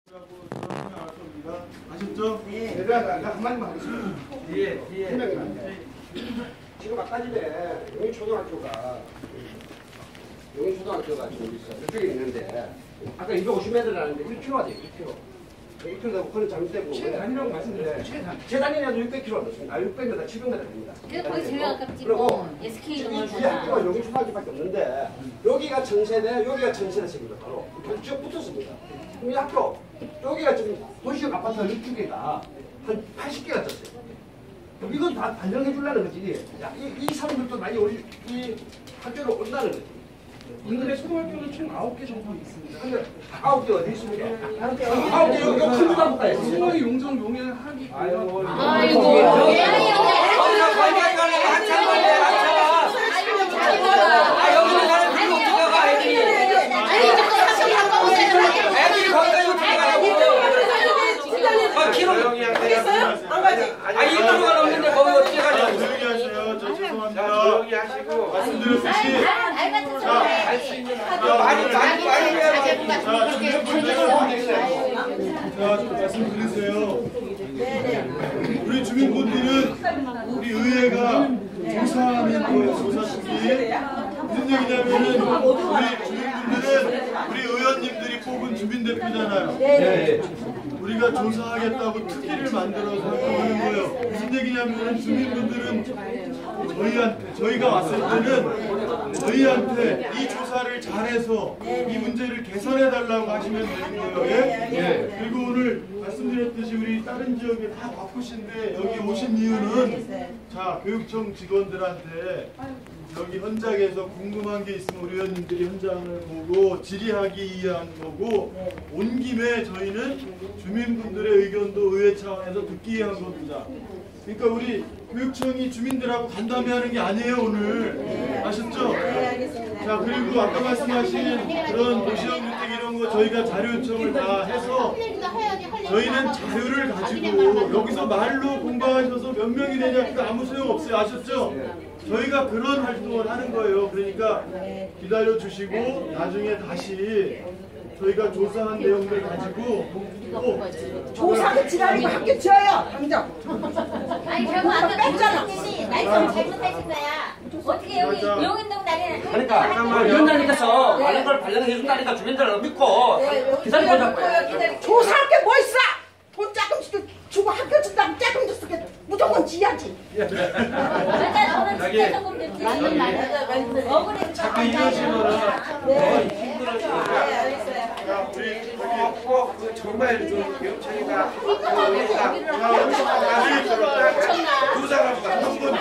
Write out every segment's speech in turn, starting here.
아셨죠? 네. 내가 한마디만 하겠습니다. 뒤에. 지금 아까 집에 용인초등학교가 지금 있어. 이쪽에 있는데 아까 250m라는데 1km가 돼요. 1km. 1km 되고 그런 잘못되고 최단이라고 말씀드렸어요. 최단이라도 600km 됐습니다. 600m, 700m 됩니다. 거기 제일 가깝지 그리고 뭐. SK 이 주위 학교가 용인초등학교밖에 없는데 여기가 전세대, 여기가 전세대입니다. 바로 쭉 붙었습니다. 그럼 이 학교 여기가 지금 도시역 아파트가 6개가 한 80개가 떴어요. 이건 다 반영해 주려는 거지. 이 사람들도 많이 이 학교로 온다는 거지. 인근에 초등학교는 총 9개 정도 있습니다. 근데 9개 어디 있습니까? 9개 여기 큰 부담가에 있습니다. 수원이 용정 용인 하기. 아이고. 여기는 사람 들고 들어가 애들이. 애들이 거기까지 어떻게 가냐고. 조용히 하세요. 안 가지. 1km가 넘는데 거기 어떻게 가냐고. 조용히 하세요. 저 죄송합니다. 조용히 하시고 말씀드렸듯이 할수 있는 많이 해야 돼. 말씀 드리세요. 우리 주민분들은 우리 의회가 조사하는 거예요. 조사 시기. 무슨 얘기냐면은 우리 주민분들은 우리 의원님들이 뽑은 주민대표잖아요. 우리가 조사하겠다고 특기를 만들어서 하는 거예요. 무슨 얘기냐면은 주민분들은 저희가 왔을 때는 저희한테 이 조사를 잘해서 이 문제를 개선해달라고 하시면 되는 거예요. 예? 그리고 오늘 말씀드렸듯이 우리 다른 지역에 다 바쁘신데 여기 오신 이유는 자 교육청 직원들한테 여기 현장에서 궁금한 게 있으면 우리 의원님들이 현장을 보고 질의하기 위한 거고 온 김에 저희는 주민분들의 의견도 의회 차원에서 듣기 위한 겁니다. 그러니까 우리 교육청이 주민들하고 간담회하는 게 아니에요 오늘. 아셨죠? 자 그리고 아까 말씀하신 그런 도시형 주택 이런 거 저희가 자료 요청을 다 해서 저희는 자료를 가지고 여기서 말로 공부하셔서 몇 명이 되냐 아무 소용 없어요. 아셨죠? 저희가 그런 활동을 하는 거예요. 그러니까 기다려 주시고 나중에 다시 저희가 조사한 내용들 가지고 조사도 지랄이고 학교 지어요 당장. 아니 결국 아까 뺐잖아. 말씀 잘못하신 거야. 어떻게 여기 용인동 다니는 그러니까 위원장님께서 많은 걸 발령해 준다니까 주민들을 믿고 기다려보자고요. 조사할 게 뭐 있어? 돈 조금씩 주고 학교 준다고 조금 줬으니까 무조건 지어야지. 맞아 저는 진짜 조금 됐지. 맞는 억울해서 자꾸 이러시면은 힘들어지니까 우리 꼭 정말 교육청이가 두 사람과 한분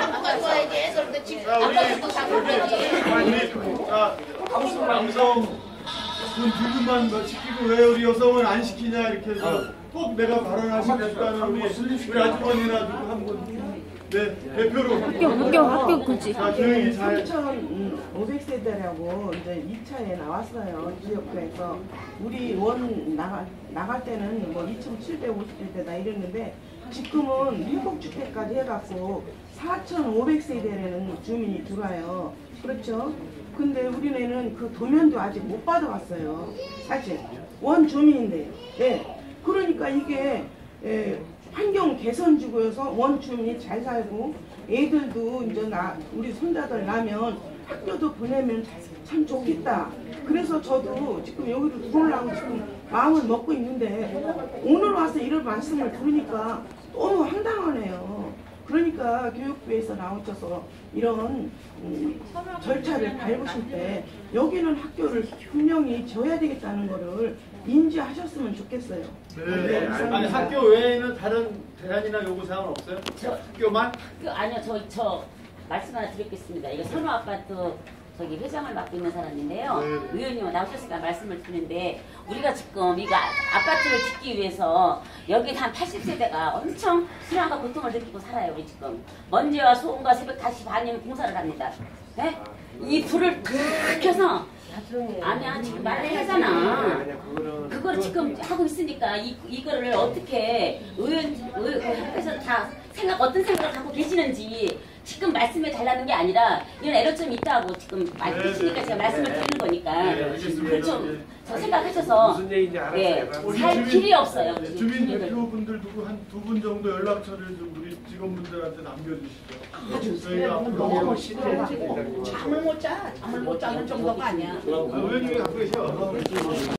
남성 분 분만 시키고 왜 우리 여성은 안 시키냐 이렇게 해서 꼭 내가 발언하시겠다는 우리 아주머니나 누구 한 분 네, 대표로 학교 굳이. 자, 조용히 잘 500세대라고 이제 2차에 나왔어요. 지역구에서 우리 원 나갈 때는 뭐 2,750세대다 이랬는데 지금은 7주택까지 해갖고 4,500세대라는 주민이 들어와요. 그렇죠? 근데 우리네는 그 도면도 아직 못 받아왔어요. 사실 원 주민인데, 예. 그러니까 이게 환경 개선 주고여서 원 주민이 잘 살고 애들도 이제 우리 손자들 나면 학교도 보내면 참 좋겠다. 그래서 저도 지금 여기로 들어오려고 지금 마음을 먹고 있는데 오늘 와서 이런 말씀을 들으니까 너무 황당하네요. 그러니까 교육부에서 나오셔서 이런 절차를 밟으실 때 여기는 학교를 분명히 지어야 되겠다는 거를 인지하셨으면 좋겠어요. 네. 아니 학교 외에는 다른 대안이나 요구사항은 없어요? 학교만? 아니요, 저 말씀 하나 드리겠습니다. 이거 선호 아파트 저기 회장을 맡고 있는 사람인데요. 네. 의원님 나오셨으니까 말씀을 드리는데 우리가 지금 이거 아파트를 짓기 위해서 여기 한 80세대가 엄청 수량과 고통을 느끼고 살아요. 우리 지금 먼지와 소음과 새벽 5시 반이면 공사를 합니다. 네? 이 불을 탁 켜서 아니야 지금 말을 하잖아. 그걸 지금 하고 있으니까 이거를 어떻게 의원께서 다 어떤 생각을 갖고 계시는지 지금 말씀해 달라는 게 아니라 이런 애로점이 있다고 지금 말씀하시니까 제가 말씀을 드리는 거니까 알겠습니다. 좀 생각하셔서 무슨 얘기인지 알았어요. 예, 우리 살 길이 없어요. 지금 주민 주민들. 대표분들 누구 한 두 분 정도 연락처를 좀 우리 직원분들한테 남겨주시죠. 저희가 앞으로 너무 싫어가지고 잠을 못 자. 잠을 못 자는 정도가 아니야. 의원님이 갖고 계셔.